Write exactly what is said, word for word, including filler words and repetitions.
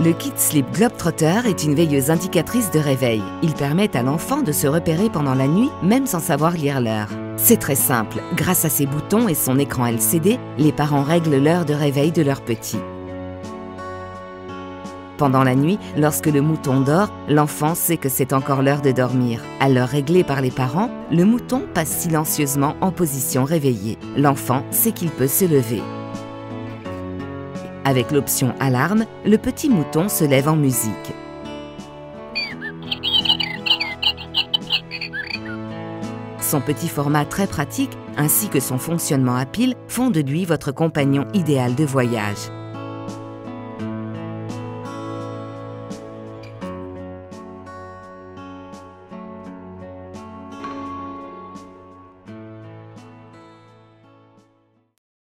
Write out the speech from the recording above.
Le Kit Sleep Globetrotter est une veilleuse indicatrice de réveil. Il permet à l'enfant de se repérer pendant la nuit, même sans savoir lire l'heure. C'est très simple. Grâce à ses boutons et son écran L C D, les parents règlent l'heure de réveil de leur petit. Pendant la nuit, lorsque le mouton dort, l'enfant sait que c'est encore l'heure de dormir. À l'heure réglée par les parents, le mouton passe silencieusement en position réveillée. L'enfant sait qu'il peut se lever. Avec l'option alarme, le petit mouton se lève en musique. Son petit format très pratique, ainsi que son fonctionnement à pile, font de lui votre compagnon idéal de voyage.